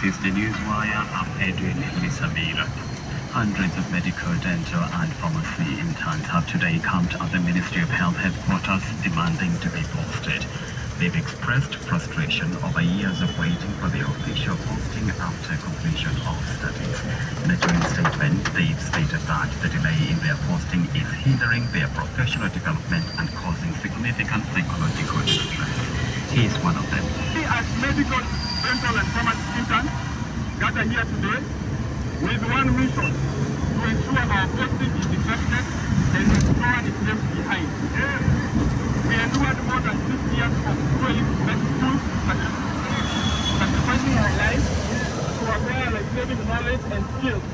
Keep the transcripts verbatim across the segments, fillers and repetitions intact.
This is the Newswire. I'm Edwin Misabira. Hundreds of medical, dental and pharmacy interns have today camped at the Ministry of Health headquarters demanding to be posted. They've expressed frustration over years of waiting for the official posting after completion of studies. In a joint statement, they've stated that the delay in their posting is hindering their professional development and causing significant psychological distress. He is one of them. We as medical, dental and pharmacy interns gather here today with one mission: to ensure our posting is effective and no one is left behind. We endured more than six years of schooling, school, sacrificing our lives to acquire life-saving knowledge and skills.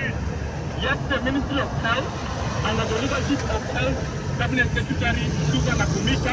Yet the Ministry of Health, under the leadership of Health Cabinet Secretary Susan Akumita,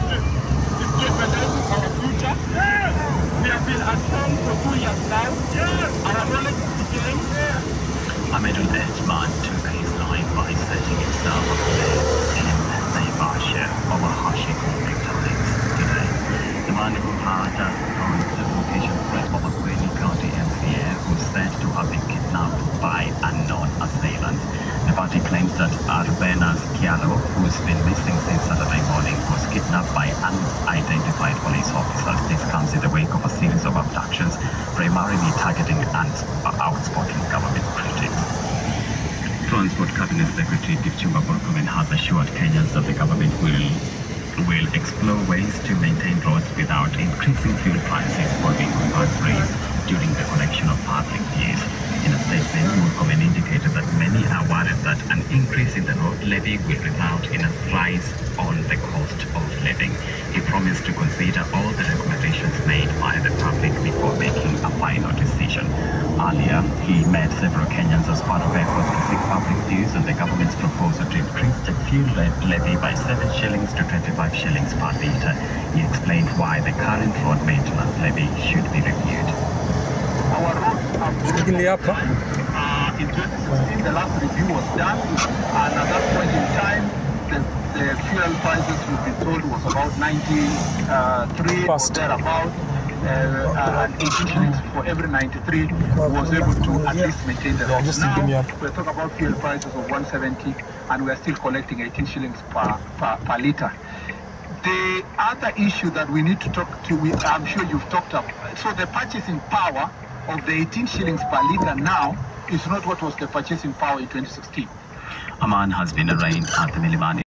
is jeopardizing our future. We have been at home for two years now. Our knowledge is decaying. Ahmedul Ejman took his life by setting himself ablaze in Naivasha over harshing warming times today. The man who had uh, on the location threat of a Queen County M C A was said to have been kidnapped by unknown assailants. The party claims that Arvenas Kialo, who's been missing since Saturday morning, was kidnapped by unidentified police officers. This comes in the wake of a series of abductions, primarily targeting outspoken government critics. Transport Cabinet Secretary Kipchumba Murkomen has assured Kenyans that the government will will explore ways to maintain roads without increasing fuel prices for the convert rates during the collection of public dues. In a statement, Murkomen indicated that many are worried that an increase in the road levy will result in a rise on the cost of living. He promised to consider all the recommendations made by the public before making a final decision. Earlier, he met several Kenyans as part of efforts to seek public dues and the government's proposal to increase the fuel levy by seven shillings to twenty-five shillings per litre. He explained why the current road maintenance levy should be reviewed. Our roads have broken. Uh, in twenty sixteen, the last review was done, and at that point in time, the, the fuel prices we've been told was about ninety-three or thereabout. Uh, and eighteen shillings for every ninety-three was able to at least maintain the roads. Now we're talking about fuel prices of one seventy, and we're still collecting eighteen shillings per, per, per litre. The other issue that we need to talk to, we, I'm sure you've talked about, so the purchasing power of the eighteen shillings per litre now is not what was the purchasing power in twenty sixteen. A man has been arraigned at the Milimani